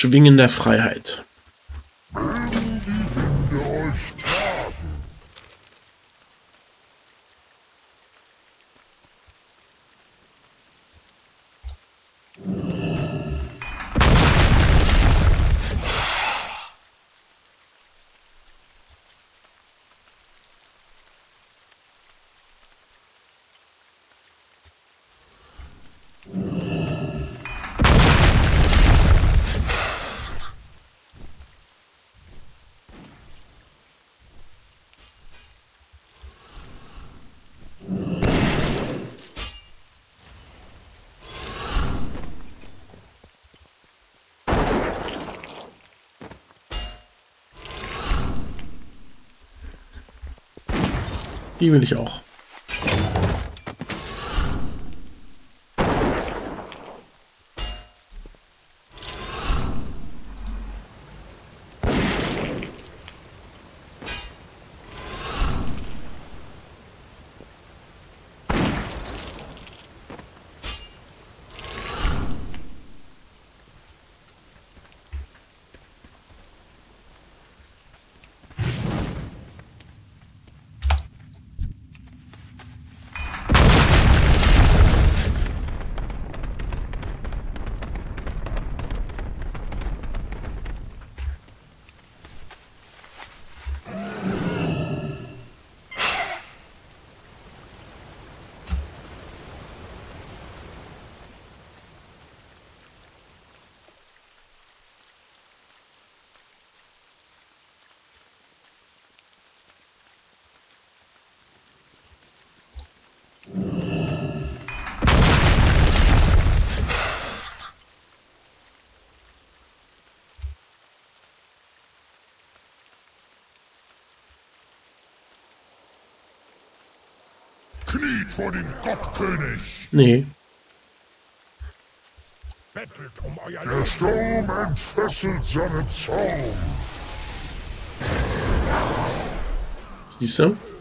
Schwingen der Freiheit. Mögen die Winde euch tragen. Die will ich auch. Kniet vor dem Gottkönig. Nee. Bettelt um euer Der Sturm entfesselt seinen Zorn. Siehst du?